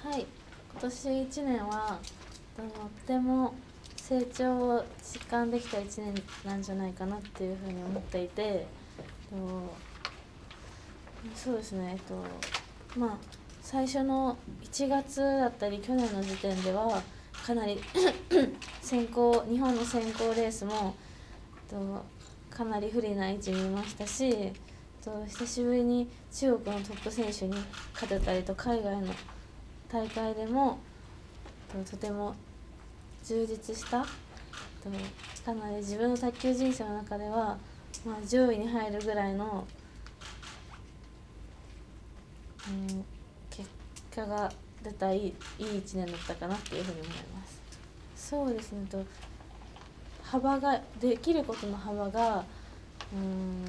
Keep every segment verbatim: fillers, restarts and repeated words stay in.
はい、今年いちねんはとっても成長を実感できたいちねんなんじゃないかなっていうふうに思っていて、とそうですね、えっとまあ最初のいちがつだったり去年の時点ではかなり先行日本の先行レースもとかなり不利な位置にいましたし、と久しぶりに中国のトップ選手に勝てたりと海外の大会でもととても充実したとかなり自分の卓球人生の中では、まあ、上位に入るぐらいの、うん、結果が出たいいいいちねんだったかなっていうふうに思います。そうですねと幅ができることの幅がうん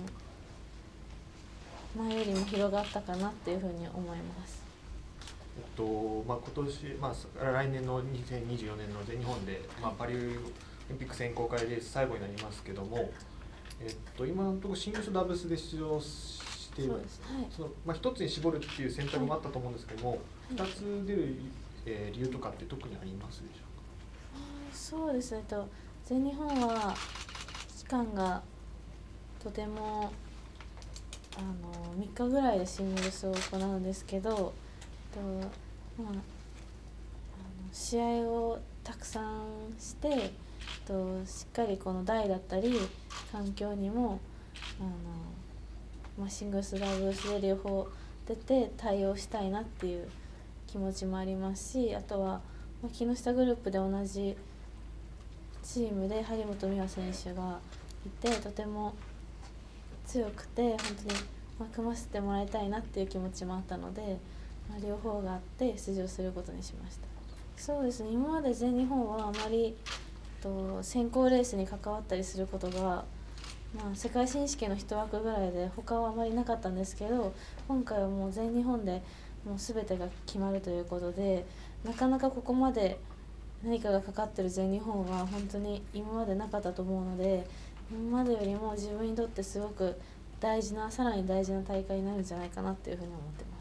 前よりも広がったかなっていうふうに思います。 えっとまあ、今年、まあ、来年のにせんにじゅうよねんの全日本で、まあ、パリオリンピック選考会レース最後になりますけども、えっと、今のところシングルスダブルスで出場している、そのまあ、ひとつに絞るっていう選択もあったと思うんですけども、はい、ふたつ出る、えー、理由とかって特にありますでしょうか。 そうですねと全日本は期間がとてもあのみっかぐらいでシングルスを行うんですけど、と、まあ、あの試合をたくさんしてとしっかりこの台だったり環境にもあの、まあ、シングルスダブルスで両方出て対応したいなっていう気持ちもありますし、あとは、まあ、木下グループで同じチームで張本美和選手がいてとても強くて本当に、まあ、組ませてもらいたいなっていう気持ちもあったので、まあ、両方があって出場することにしました。そうですね、今まで全日本はあまりと選考レースに関わったりすることが、まあ、世界選手権の一枠ぐらいで他はあまりなかったんですけど、今回はもう全日本でもう全てが決まるということで、なかなかここまで何かがかかってる全日本は本当に今までなかったと思うので、今までよりも自分にとってすごく大事なさらに大事な大会になるんじゃないかなっていうふうに思ってます。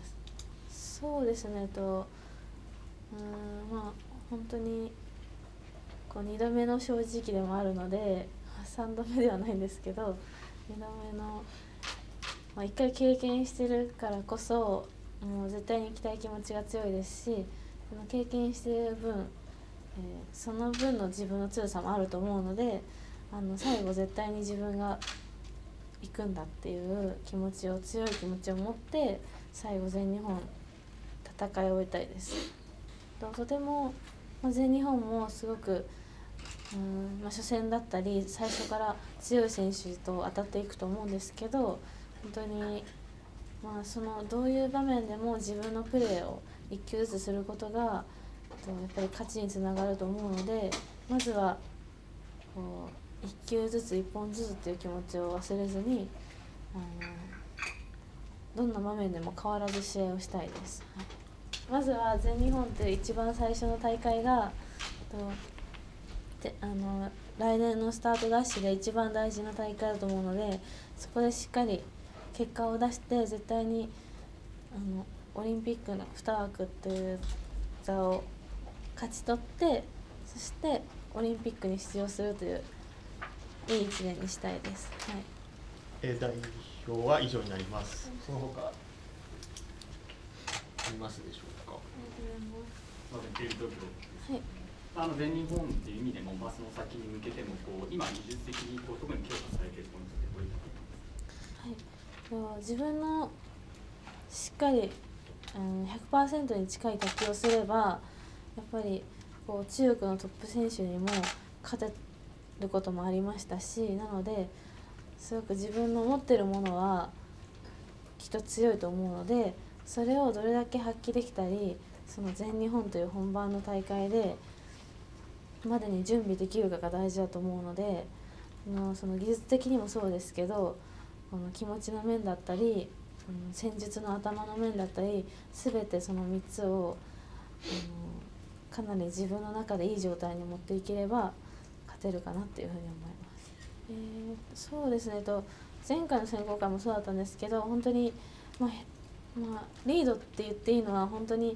そうですねとうーんまあ本当にこうにどめの正直でもあるのでさんどめではないんですけどにどめの、まあ、いっかい経験してるからこそもう絶対に行きたい気持ちが強いですし、その経験してる分、えー、その分の自分の強さもあると思うので、あの最後絶対に自分が行くんだっていう気持ちを強い気持ちを持って最後全日本戦い終えたいです。と, とても、まあ、全日本もすごくうん、まあ、初戦だったり最初から強い選手と当たっていくと思うんですけど、本当に、まあ、そのどういう場面でも自分のプレーをいっ球ずつすることがやっぱり勝ちにつながると思うので、まずはこういっ球ずついっぽんずつっていう気持ちを忘れずに、あのどんな場面でも変わらず試合をしたいです。はい、まずは全日本っていう一番最初の大会がとであの来年のスタートダッシュで一番大事な大会だと思うので、そこでしっかり結果を出して絶対にあのオリンピックのに枠っていう座を勝ち取って、そしてオリンピックに出場するといういいいちねんにしたいです。はい、 えー、代表は以上になります。その他ありますでしょうか。 はい、 あの全日本っていう意味でも、まあ、その先に向けてもこう今技術的にこう特に強化されているポイントってどういったことはい、自分のしっかり、うん、ひゃくパーセント に近い卓球をすればやっぱりこう中国のトップ選手にも勝てることもありましたし、なのですごく自分の持ってるものはきっと強いと思うので、それをどれだけ発揮できたり、その全日本という本番の大会でまでに準備できるかが大事だと思うので、その技術的にもそうですけど、この気持ちの面だったり、うん、戦術の頭の面だったり、全てそのみっつを、うん、かなり自分の中でいい状態に持っていければ勝てるかなっていうふうに思います。えー、そうですねと前回の選考会もそうだったんですけど、本当に、まあまあ、リードって言っていいのは本当に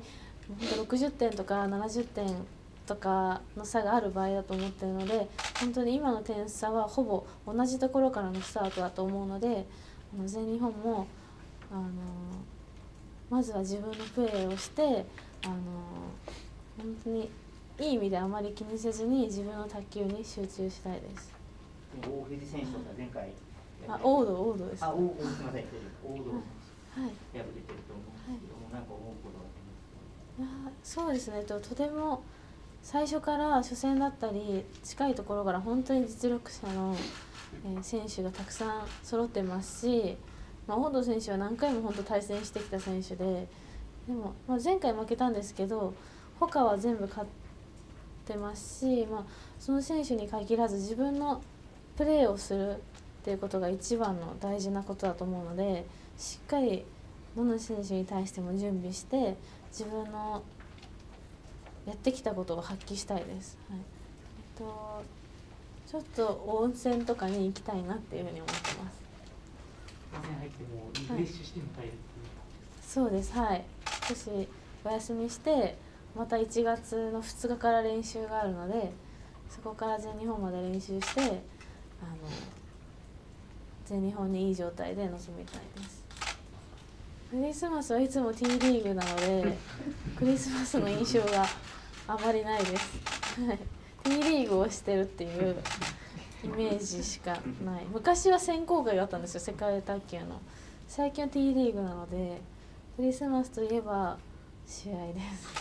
本当ろくじゅってんとかななじゅってんとかの差がある場合だと思ってるので、本当に今の点差はほぼ同じところからのスタートだと思うので、あの全日本もあのまずは自分のプレーをして、あの本当にいい意味であまり気にせずに自分の卓球に集中したいです。 大藤選手とか前回あ、オードオードです。 あ、大すみません、大藤選手、 はい、 敗れてると思うんですけども、なんか思うことはありいやそうですね、ととても最初から初戦だったり近いところから本当に実力者の、えー、選手がたくさん揃ってますし、まあ、大野選手は何回も本当対戦してきた選手で、でも、まあ、前回負けたんですけど他は全部勝ってますし、まあ、その選手に限らず自分のプレーをするっていうことが一番の大事なことだと思うので、しっかりどの選手に対しても準備して自分のやってきたことを発揮したいです。はい、えっとちょっと温泉とかに行きたいなっていうふうに思ってます。 温泉入ってもリフレッシュしても帰るっていう、はい、 そうです。はい。少しお休みしてまたいちがつのふつかから練習があるので、そこから全日本まで練習して、あの全日本にいい状態で臨みたいです。クリスマスはいつも T リーグなのでクリスマスの印象があまりないです。T リーグをしてるっていうイメージしかない。昔は選考会があったんですよ、世界卓球の。最近は T リーグなのでクリスマスといえば試合です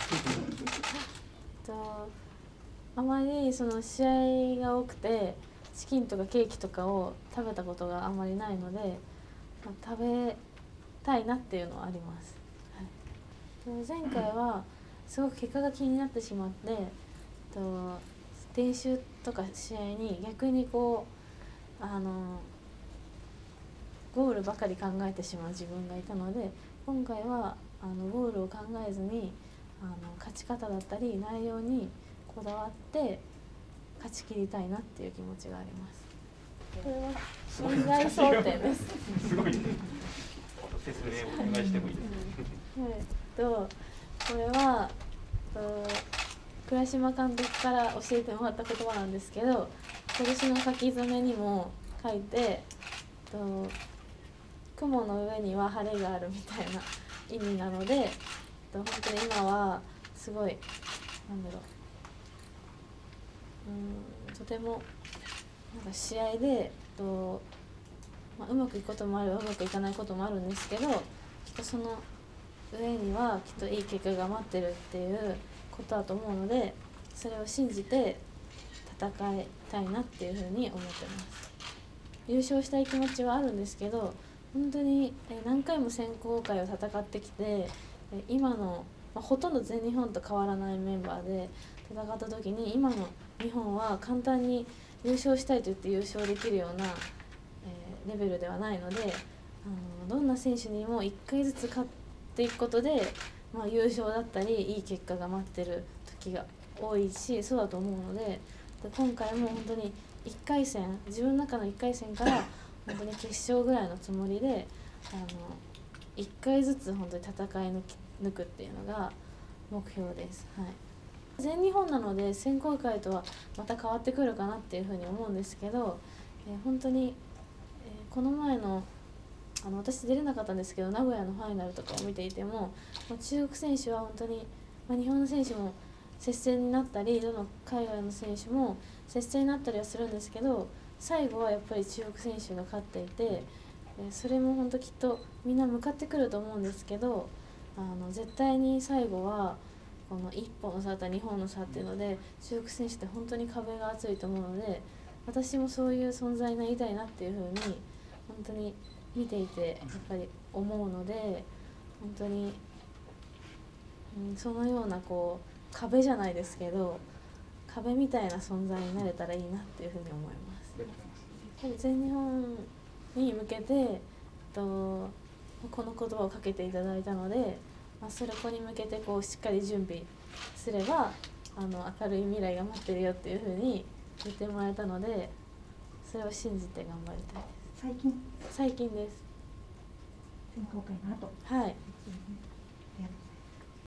とあまりその試合が多くてチキンとかケーキとかを食べたことがあまりないので、まあ、食べたいなっていうのはあります。はい、と前回はすごく結果が気になってしまってと練習とか試合に逆にこうあのゴールばかり考えてしまう自分がいたので、今回はあのゴールを考えずにあの勝ち方だったり内容にこだわって勝ち切りたいなっていう気持ちがあります。これは信頼想定です。 すごいね。説明をお願いしてもいいですか。 はい、とこれはと倉島監督から教えてもらった言葉なんですけど、今年の書き初めにも書いてと雲の上には晴れがあるみたいな意味なので、と本当に今はすごいなんだろう、うーんとてもなんか試合でと、まあ、うまくいくこともあればうまくいかないこともあるんですけど、きっとその上にはきっといい結果が待ってるっていうことだと思うので、それを信じて戦いたいなっていうふうに思ってます。優勝したい気持ちはあるんですけど、本当に何回も選考会を戦ってきて今の、まあ、ほとんど全日本と変わらないメンバーで戦った時に今の日本は簡単に優勝したいと言って優勝できるような、えー、レベルではないので、あのどんな選手にもいっかいずつ勝っていくことで、まあ、優勝だったりいい結果が待ってる時が多いし、そうだと思うので、で今回も本当にいっかい戦自分の中のいっかい戦から本当に決勝ぐらいのつもりであのいっかいずつ本当に戦い抜き抜くっていうのが目標です。はい、全日本なので選考会とはまた変わってくるかなっていうふうに思うんですけど、えー、本当に、えー、この前のあの私出れなかったんですけど名古屋のファイナルとかを見ていても、まあ、中国選手は本当に、まあ、日本の選手も接戦になったりどの海外の選手も接戦になったりはするんですけど、最後はやっぱり中国選手が勝っていて、それも本当きっとみんな向かってくると思うんですけど、あの絶対に最後はこのいっぽんの差とにほんの差っていうので中国選手って本当に壁が厚いと思うので、私もそういう存在になりたいなっていうふうに本当に見ていてやっぱり思うので、本当に、うん、そのようなこう壁じゃないですけど壁みたいな存在になれたらいいなっていうふうに思います。全日本に向けてとこの言葉をかけていただいたので、まあ、それこに向けてこうしっかり準備すればあの明るい未来が待ってるよっていうふうに言ってもらえたので、それを信じて頑張りたいです。 最近最近です。 選考会の後はい。